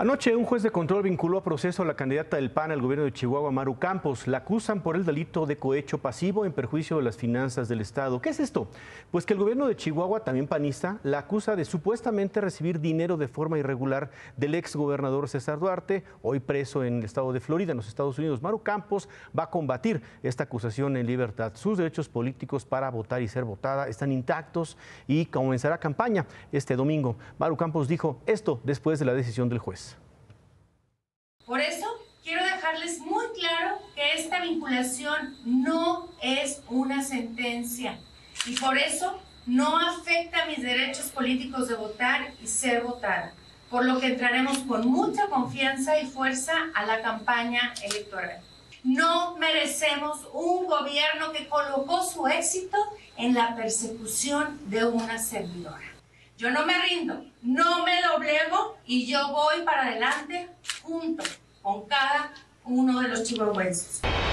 Anoche, un juez de control vinculó a proceso a la candidata del PAN al gobierno de Chihuahua, Maru Campos. La acusan por el delito de cohecho pasivo en perjuicio de las finanzas del Estado. ¿Qué es esto? Pues que el gobierno de Chihuahua, también panista, la acusa de supuestamente recibir dinero de forma irregular del exgobernador César Duarte, hoy preso en el estado de Florida, en los Estados Unidos. Maru Campos va a combatir esta acusación en libertad. Sus derechos políticos para votar y ser votada están intactos y comenzará campaña este domingo. Maru Campos dijo esto después de la decisión del juez. Por eso, quiero dejarles muy claro que esta vinculación no es una sentencia y por eso no afecta mis derechos políticos de votar y ser votada, por lo que entraremos con mucha confianza y fuerza a la campaña electoral. No merecemos un gobierno que colocó su éxito en la persecución de una servidora. Yo no me rindo, no me doblego y yo voy para adelante junto con cada uno de los chihuahuenses.